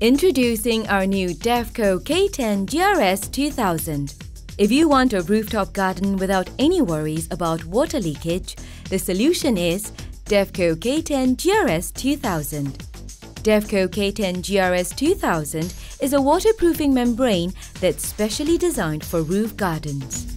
Introducing our new Davco K10 GRS 2000. If you want a rooftop garden without any worries about water leakage, the solution is Davco K10 GRS 2000. Davco K10 GRS 2000 is a waterproofing membrane that's specially designed for roof gardens.